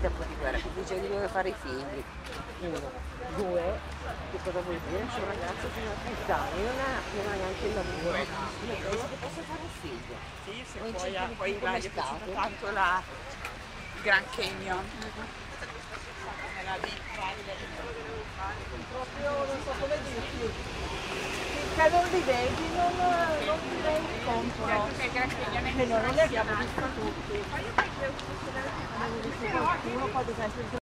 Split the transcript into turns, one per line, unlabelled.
tempo di guerra, che dice che deve fare i figli. Uno, due, che cosa vuol dire? C'è un ragazzo fino a 30 anni, non ha neanche il lavoro, io penso che possa fare un figlio.
Sì, se
Non
poi,
c'è più
poi
come
gli è
stato.
piaciuta tanto il Grand Canyon. Nella Deep Valley.
Proprio non so come dirti, finché non li vedi non ti rendi conto, no?
Che il Grand Canyon è
Che non è che abbiamo
impressionante.
visto tutti, avevo visto qualcuno, poi ad esempio